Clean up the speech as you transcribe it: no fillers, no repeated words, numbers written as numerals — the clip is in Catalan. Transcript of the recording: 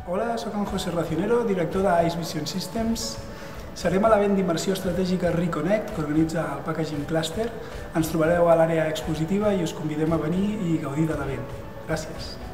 Hola, soc en José Racionero, director d'Ice Vision Systems. Serem a l'event d'immersió estratègica Reconnect, que organitza el Packaging Cluster. Ens trobareu a l'àrea expositiva i us convidem a venir i gaudir de l'event. Gràcies.